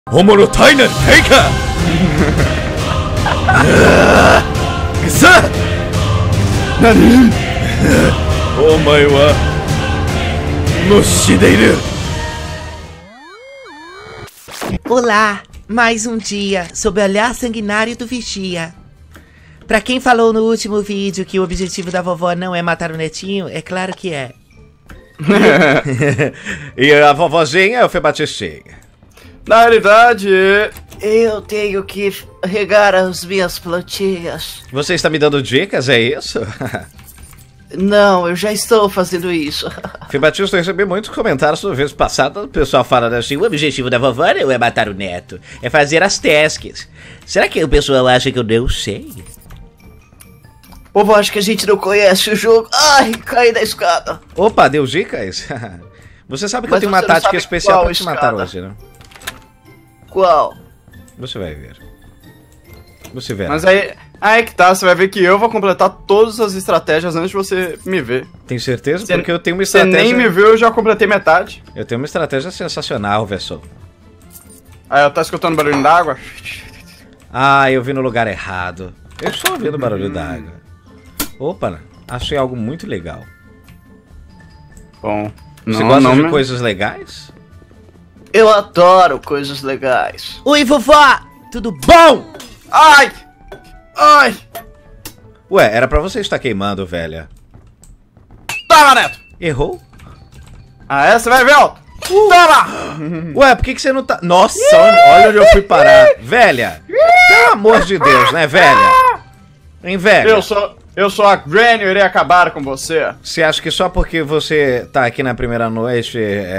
Homo Tainer Teika! Nani? Omae wa Moshideiru. Olá, mais um dia sob o olhar sanguinário do vigia. Pra quem falou no último vídeo que o objetivo da vovó não é matar o netinho, é claro que é. E a vovozinha é o Febatichinha. Na realidade, eu tenho que regar as minhas plantinhas. Você está me dando dicas, é isso? Não, eu já estou fazendo isso. Febatista, eu recebi muitos comentários no vídeo passado, o pessoal falando assim, o objetivo da vovó não é matar o neto, é fazer as tasks. Será que o pessoal acha que eu não sei? Vovó, acho que a gente não conhece o jogo. Ai, caí da escada. Opa, deu dicas? Você sabe que Mas eu tenho uma você não tática sabe especial qual pra te matar escada. hoje, né? Qual? Você vai ver. Você verá. mas aí que tá, você vai ver que eu vou completar todas as estratégias antes de você me ver. Tem certeza? Você- Porque eu tenho uma Você estratégia... nem me viu, eu já completei metade. Eu tenho uma estratégia sensacional, Vessel. Aí eu tá escutando barulho d'água? Ah, eu vi no lugar errado. Eu estou ouvindo o barulho da água. Opa, achei algo muito legal. Bom, Você gosta de coisas legais? Eu adoro coisas legais. Oi, vovó! Tudo bom? Ai! Ai! Ué, era pra você estar queimando, velha. Toma, Neto! Errou? Ah, é? Você vai ver, ó! Toma! Ué, por que você não tá... Nossa, olha onde eu fui parar. Velha! Pelo amor de Deus, né, velha? Hein, velha? Eu sou a Granny, eu irei acabar com você. Você acha que só porque você tá aqui na primeira noite,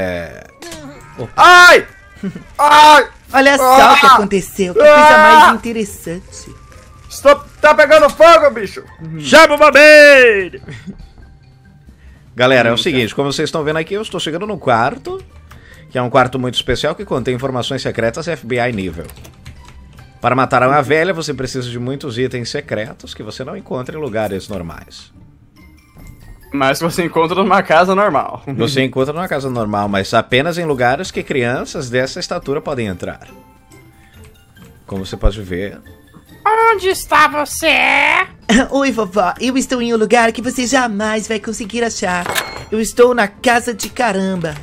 Ai! Ai! Olha só o que aconteceu, que coisa mais interessante. Tá pegando fogo, bicho! Chama o bombeiro! Galera, é o seguinte, como vocês estão vendo aqui, eu estou chegando no quarto, que é um quarto muito especial que contém informações secretas FBI nível. Para matar uma velha, você precisa de muitos itens secretos que você não encontra em lugares normais. Mas você encontra numa casa normal. Você encontra numa casa normal, mas apenas em lugares que crianças dessa estatura podem entrar. Como você pode ver... Onde está você? Oi, vovó, eu estou em um lugar que você jamais vai conseguir achar. Eu estou na casa de caramba.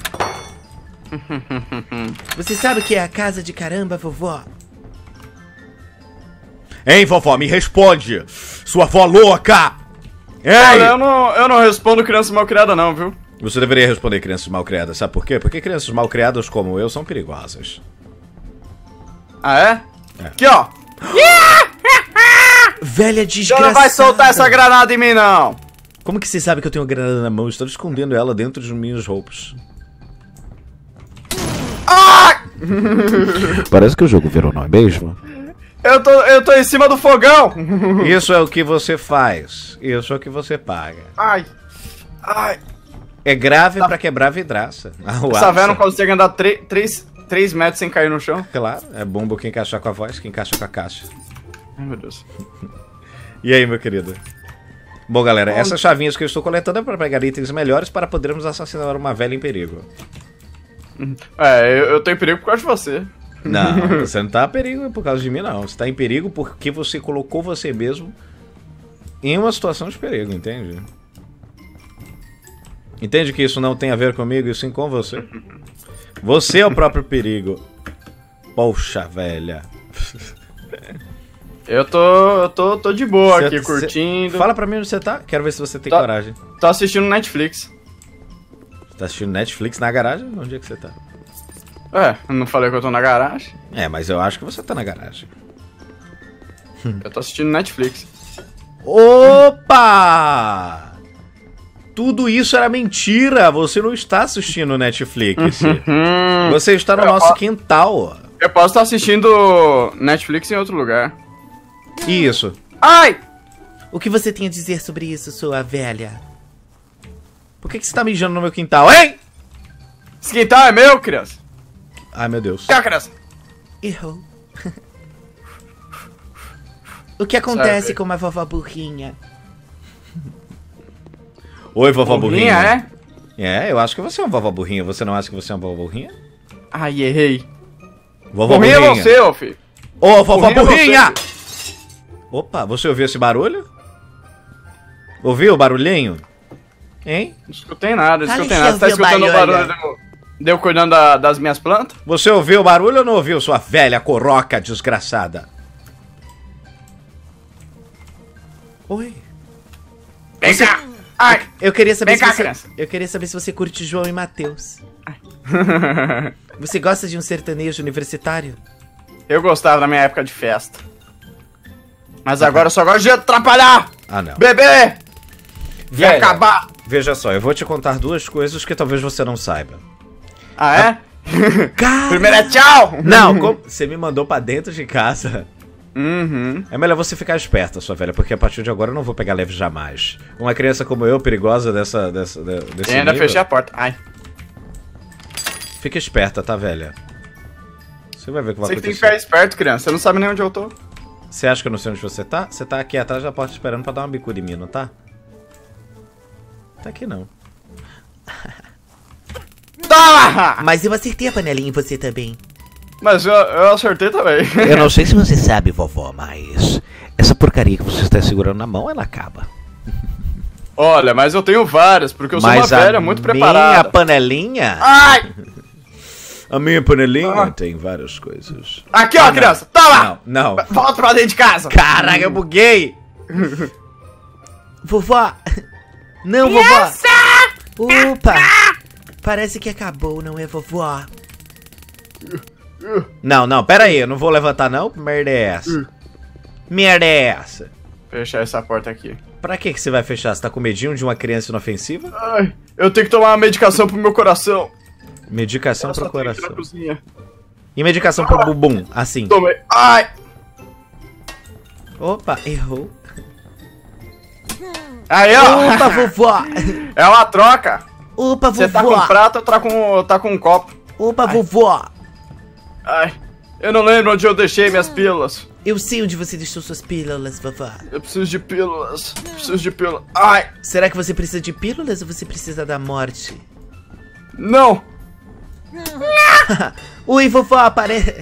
Você sabe o que é a casa de caramba, vovó? Hein, vovó, me responde! Sua avó louca! Olha, Ei! eu não respondo criança mal criada não, viu? Você deveria responder crianças mal criadas, sabe por quê? Porque crianças mal criadas como eu são perigosas. Ah, é? É. Aqui, ó! Velha Você desgraçada. não vai soltar essa granada em mim, não! Como que você sabe que eu tenho uma granada na mão? Estou escondendo ela dentro de minhas roupas. Ai! Parece que o jogo virou, não é mesmo? Eu tô em cima do fogão! Isso é o que você faz. Isso é o que você paga. Ai! Ai! É grave pra quebrar vidraça. Essa velha não consegue andar 3 metros sem cair no chão? Claro, é bumbo que encaixa com a voz, que encaixa com a caixa. Ai, meu Deus. E aí, meu querido? Bom, galera, essas chavinhas que eu estou coletando é para pegar itens melhores para podermos assassinar uma velha em perigo. É, eu tô em perigo por causa de você. Não, você não tá em perigo por causa de mim, não. Você tá em perigo porque você colocou você mesmo em uma situação de perigo, entende? Entende que isso não tem a ver comigo e sim com você? Você é o próprio perigo. Poxa, velha. Eu tô de boa aqui, curtindo. Fala pra mim onde você tá. Quero ver se você tem coragem. Tô assistindo Netflix. Tá assistindo Netflix na garagem? Onde é que você tá? É, eu não falei que eu tô na garagem. É, mas eu acho que você tá na garagem. Eu tô assistindo Netflix. Opa! Tudo isso era mentira. Você não está assistindo Netflix. Você está no nosso quintal. Eu posso estar assistindo Netflix em outro lugar. Isso. Ai! O que você tem a dizer sobre isso, sua velha? Por que você está mijando no meu quintal, hein? Esse quintal é meu, criança. Ai, meu Deus. Que criança? Errou. O que acontece Sabe. com uma vovó burrinha? Oi, vovó burrinha. é? É, eu acho que você é uma vovó burrinha. Você não acha que você é uma vovó burrinha? Ai, errei. Vovó Burrinha é Burrinha. você, ô filho. Ô, vovó Burrinha é Burrinha! você. Opa, você ouviu esse barulho? Ouviu o barulhinho? Hein? Não escutei nada, não Fala escutei se nada. Você tá ouviu o escutando o barulho. barulho de eu cuidando das minhas plantas? Você ouviu o barulho ou não ouviu, sua velha coroca desgraçada? Oi. Vem cá! Ai! Eu queria saber Vem se cá, você... criança. Eu queria saber se você curte João e Matheus. Você gosta de um sertanejo universitário? Eu gostava na minha época de festa. Mas agora eu só gosto de atrapalhar! Ah, não. Beber! E Velha. acabar! Veja só, eu vou te contar duas coisas que talvez você não saiba. Ah, é? Cara... Primeiro é tchau! Não, como... você me mandou pra dentro de casa. Uhum. É melhor você ficar esperta, sua velha, porque a partir de agora eu não vou pegar leve jamais. Uma criança como eu, perigosa desse E ainda nível, fechei a porta. Ai. fica esperta, tá, velha? Você vai ver o que vai Você que tem que acontecer. ficar esperto, criança. Você não sabe nem onde eu tô. Você acha que eu não sei onde você tá? Você tá aqui atrás da porta esperando pra dar uma bicuda em mim, não tá? Tá aqui não. Toma! Mas eu acertei a panelinha em você também. Mas eu acertei também. Eu não sei se você sabe, vovó, mas essa porcaria que você está segurando na mão, ela acaba. Olha, mas eu tenho várias, porque eu sou uma velha muito minha preparada. panelinha... Ai! A minha panelinha tem várias coisas. Aqui, ó, criança. Toma! Não. Volta pra dentro de casa. Caraca, eu buguei! Vovó! Não, vovó! Opa! Parece que acabou, não é, vovó? Não, pera aí, eu não vou levantar não? Que merda é essa? Merda é essa? Fechar essa porta aqui. Pra que você vai fechar? Você tá com medinho de uma criança inofensiva? Ai, eu tenho que tomar uma medicação pro meu coração. Medicação Eu só pro tenho que ir na coração. cozinha. E medicação pro bumbum, assim. Tomei. Ai! Opa, errou. Aí, ó. Opa, vovó! É uma troca. Opa, Você tá com vovó! um prato, eu tá com um copo. Opa, vovó! Ai, eu não lembro onde eu deixei minhas pílulas. Eu sei onde você deixou suas pílulas, vovó. Eu preciso de pílulas. Preciso de pílulas. Ai! Será que você precisa de pílulas ou você precisa da morte? Não! Ui, vovó, aparece.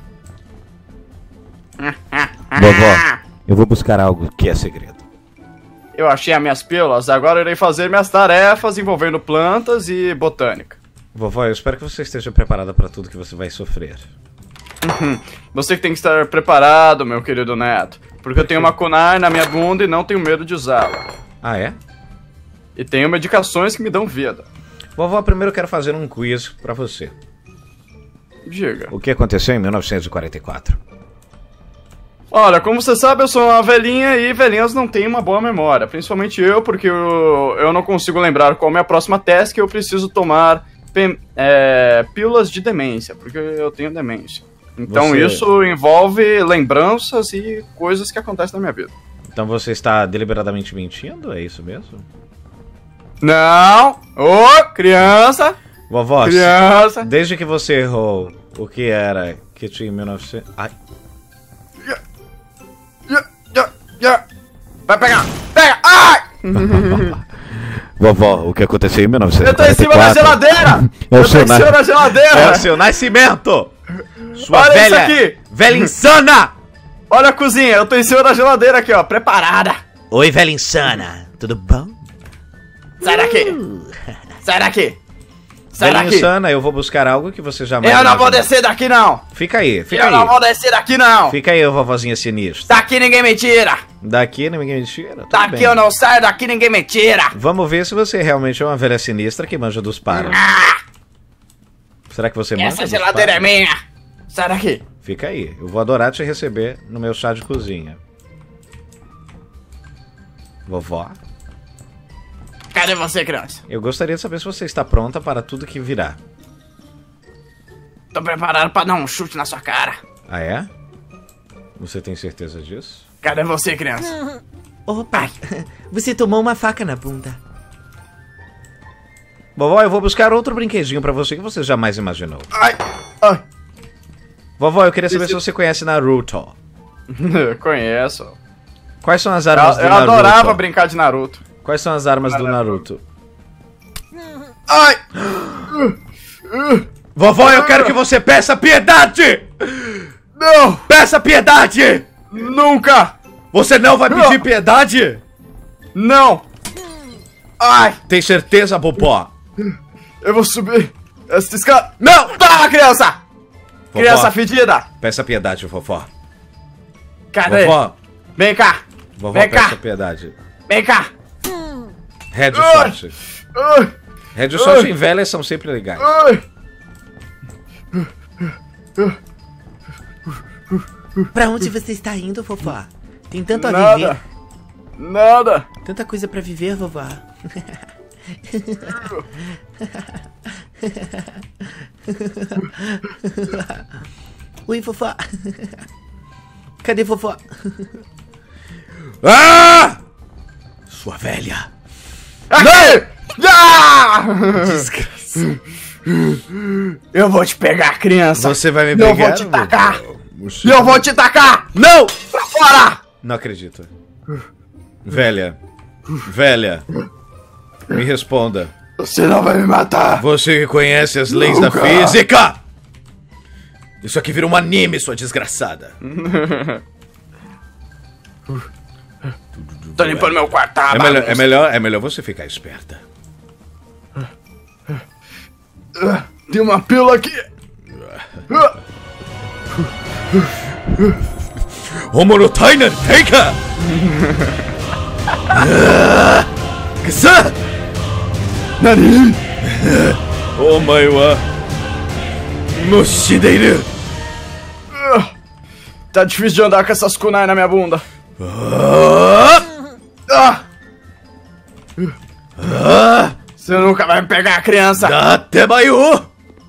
Vovó, eu vou buscar algo que é segredo. Eu achei as minhas pílulas, agora eu irei fazer minhas tarefas envolvendo plantas e botânica. Vovó, eu espero que você esteja preparada pra tudo que você vai sofrer. Você que tem que estar preparado, meu querido neto. Porque eu tenho uma kunai na minha bunda e não tenho medo de usá-la. Ah, é? E tenho medicações que me dão vida. Vovó, primeiro eu quero fazer um quiz pra você. Diga. O que aconteceu em 1944? Olha, como você sabe, eu sou uma velhinha e velhinhas não têm uma boa memória. Principalmente eu, porque eu não consigo lembrar qual é a minha próxima task e eu preciso tomar pílulas de demência, porque eu tenho demência. Então Você- isso envolve lembranças e coisas que acontecem na minha vida. Então você está deliberadamente mentindo? É isso mesmo? Não! Ô, criança! Vovó, Criança! desde que você errou o que era que tinha em 1900... Ai, Vai pegar! Pega! Ai! vovó, o que aconteceu em 1944? Eu tô em cima da geladeira! É o Eu tô seu em cima da geladeira! É o seu nascimento! Sua Olha velha... isso aqui! Velha insana! Olha a cozinha, eu tô em cima da geladeira aqui, ó, preparada! Oi, velha insana. Tudo bom? Sai daqui! Sai daqui! Sai Velha daqui! insana, eu vou buscar algo que você jamais... Eu não vou imaginou. descer daqui não! Fica aí, fica Eu aí. não vou descer daqui não! Fica aí, vovozinha sinistra. Daqui ninguém me tira! Daqui ninguém me tira. tudo Daqui bem. eu não saio, daqui ninguém me tira! Vamos ver se você realmente é uma velha sinistra que manja dos paros. Será que você manja Essa dos geladeira é paros? minha! Sai daqui! Fica aí, eu vou adorar te receber no meu chá de cozinha. Vovó, Cadê você, criança? eu gostaria de saber se você está pronta para tudo que virá. Tô preparado pra dar um chute na sua cara. Ah, é? Você tem certeza disso? Cadê você, criança? Opa, você tomou uma faca na bunda. Vovó, eu vou buscar outro brinquedinho pra você que você jamais imaginou. Ai! Ai! Vovó, eu queria saber se você conhece Naruto. Conheço. Quais são as Eu, armas do eu Naruto? adorava brincar de Naruto. Quais são as armas do Naruto? Ai! Vovó, eu quero que você peça piedade! Não! Peça piedade! Nunca! Você não vai pedir piedade? Não! Ai! Tem certeza, Popó? Eu vou subir essa escada. Não! Tá, criança! Vovó, Criança fedida! peça piedade, vovó. Cadê? Vovó, Vem cá! vovó, Vem cá. peça piedade. Vem cá! Red e Ai. Sorte. Ai! Red e Sorte em velhas são sempre legais. Ai! Pra onde você está indo, vovó? Tem tanto a viver. Nada! Nada! Tanta coisa pra viver, vovó. Oi, vovó. Cadê vovó? Ah! Sua velha. Aqui! Ah! Eu vou te pegar, criança! Você vai me Eu pegar? vou te tacar! Você- Eu vou te tacar! Não! Pra fora! Não acredito. Velha. Velha. Me responda. Você não vai me matar! Você que conhece as leis Nunca. da física? Isso aqui vira um anime, sua desgraçada. Tô limpando meu quarto, tá? É melhor você ficar esperta. Tem uma pílula aqui! Homonotainer, Teika! Ksa! Nani? Omae wa Moshideiru! Tá difícil de andar com essas kunai na minha bunda. Você nunca vai me pegar, criança! Datebayu!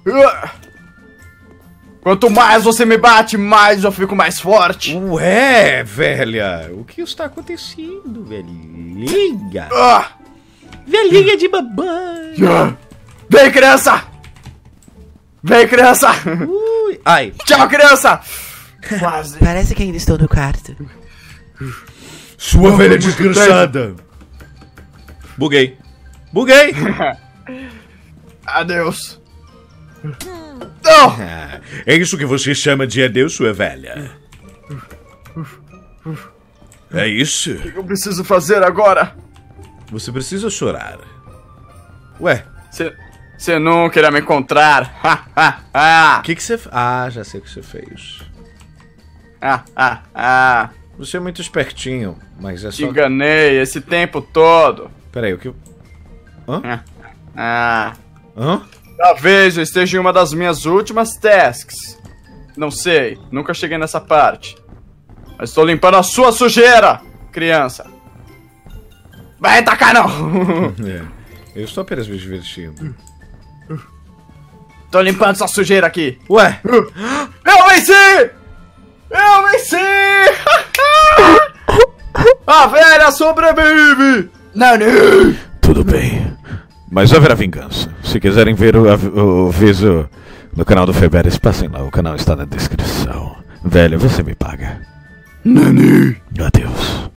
Quanto mais você me bate, mais eu fico mais forte. Ué, velha, o que está acontecendo, velhinha? Velhinha de babãe. Vem, criança! Vem, criança! Ui, ai, Tchau, criança! Quase. Parece que ainda estou no quarto. sua velha desgraçada! Buguei. Buguei! Adeus. Não! Ah, é isso que você chama de adeus, sua velha? É isso? O que eu preciso fazer agora? Você precisa chorar. Ué, Você nunca irá me encontrar. o que você... Ah, já sei o que você fez. Você é muito espertinho, mas é Te só... enganei esse tempo todo. Peraí, o que... Hã? Hã? Talvez eu esteja em uma das minhas últimas tasks. Não sei, nunca cheguei nessa parte. Mas estou limpando a sua sujeira, criança. Vai tacar não! É, eu estou apenas me divertindo. Tô limpando essa sujeira aqui. Ué, Eu venci! Eu venci! A velha sobrevive! Nani! tudo bem. Mas haverá vingança. Se quiserem ver o aviso no canal do Feberes, passem lá. O canal está na descrição. Velho, você me paga. Nani! Adeus.